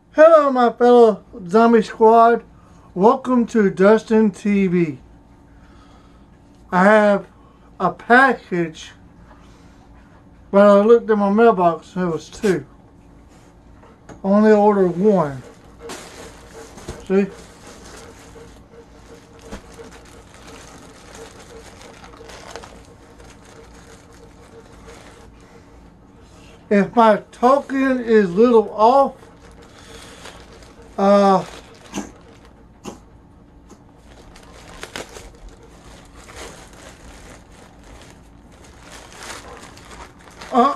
Hello, my fellow zombie squad. Welcome to Dustin TV. I have a package, but I looked in my mailbox and it was two. Only ordered one. See? If my talking is a little off, uh, uh,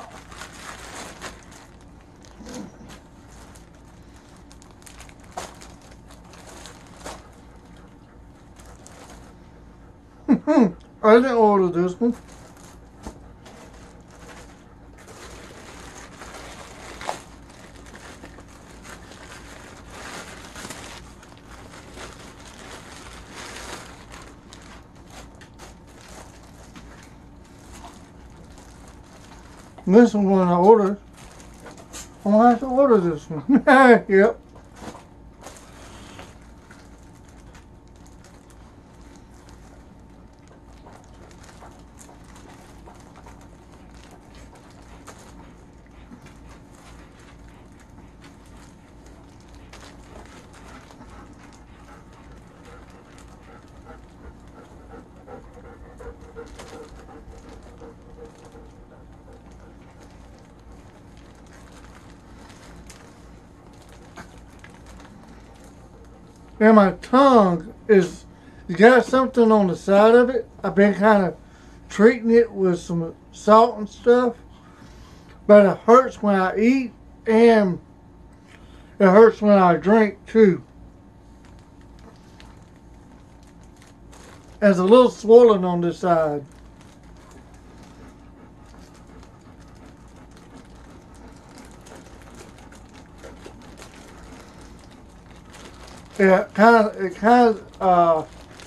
I didn't order this one. This one I ordered. I'm gonna have to order this one. Yep. And my tongue is, you got something on the side of it. I've been kind of treating it with some salt and stuff. But it hurts when I eat and it hurts when I drink too. It's a little swollen on this side. It kind of,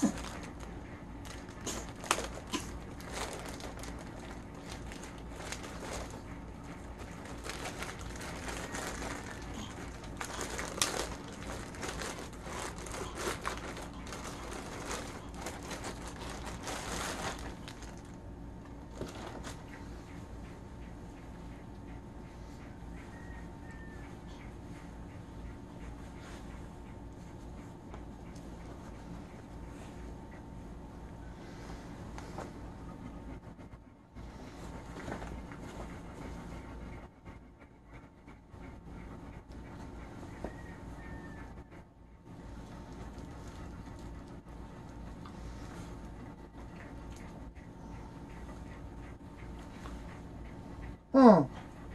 hmm.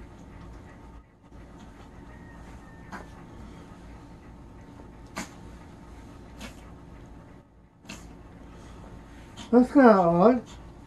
That's kind of odd.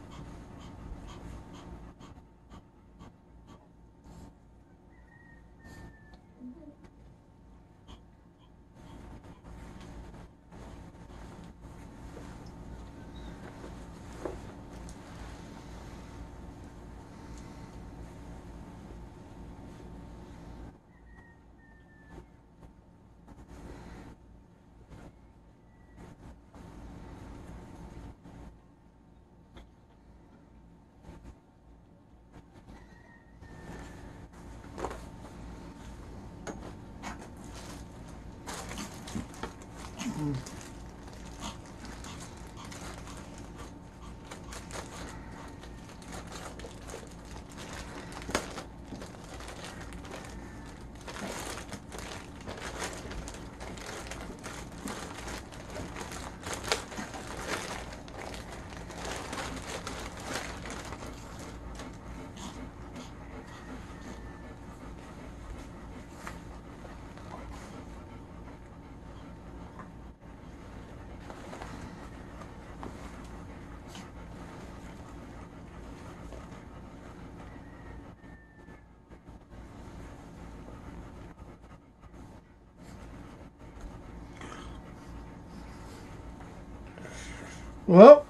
Well,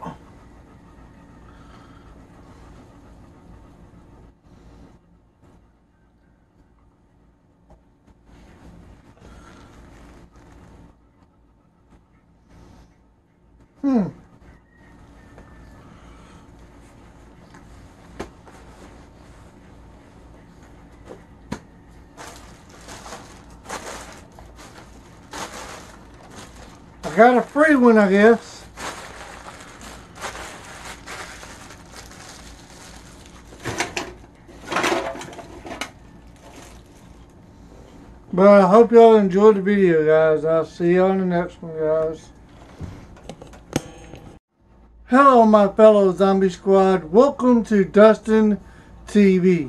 I got a free one, I guess. But I hope y'all enjoyed the video, guys. I'll see you on the next one, guys. Hello, my fellow zombie squad. Welcome to Dustin TV.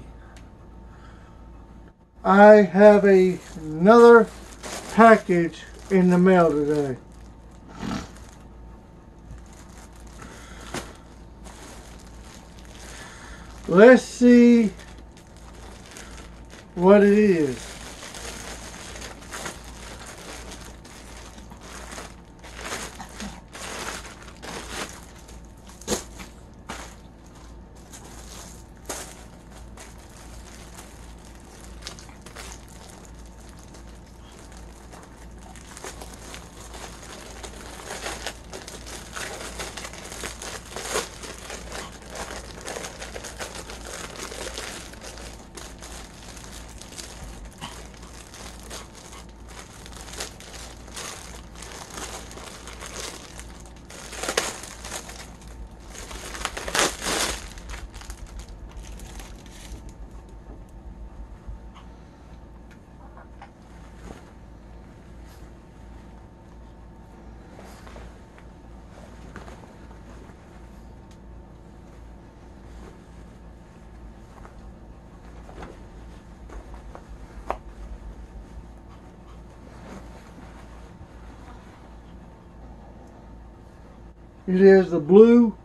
I have another package in the mail today. Let's see what it is. It is the blue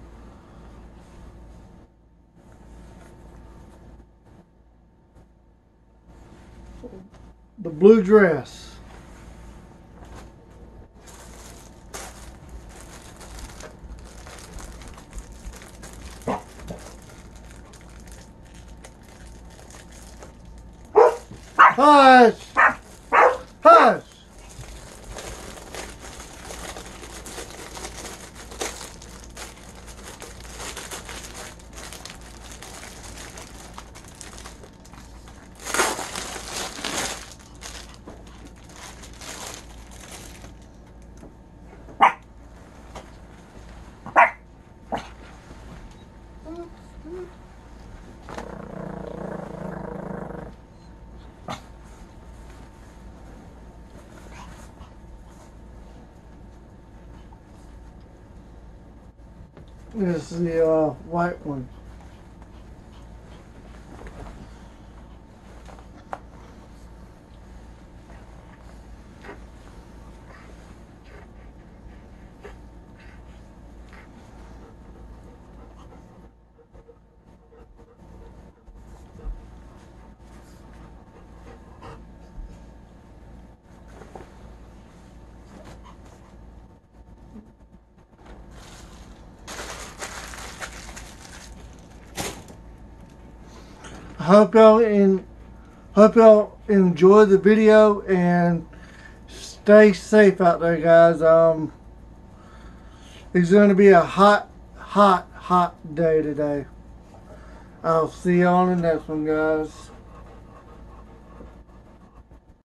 dress. Hush! Hush! This is the white one. Hope y'all enjoy the video and stay safe out there, guys. It's going to be a hot day today. I'll see you on the next one, guys.